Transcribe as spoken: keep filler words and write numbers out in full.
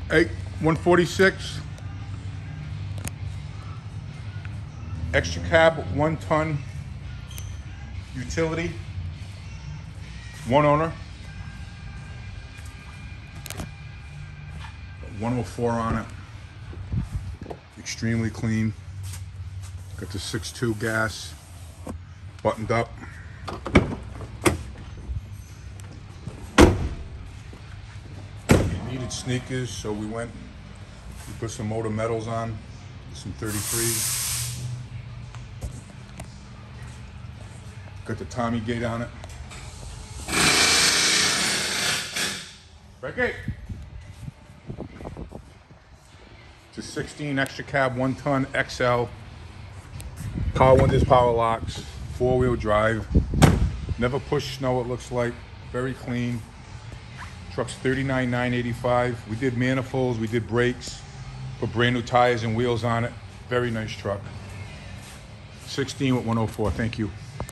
Hey, one forty-six. Extra cab, one ton utility. One owner. one oh four on it. Extremely clean. Got the six two gas buttoned up. Needed sneakers, so we went, we put some motor metals on, some thirty-threes. Got the Tommy gate on it. Becky! It's a sixteen extra cab, one ton X L. Power windows, power locks, four wheel drive. Never pushed snow, it looks like. Very clean. Truck's thirty-nine nine eighty-five. We did manifolds, we did brakes, put brand new tires and wheels on it. Very nice truck. sixteen with one oh four, thank you.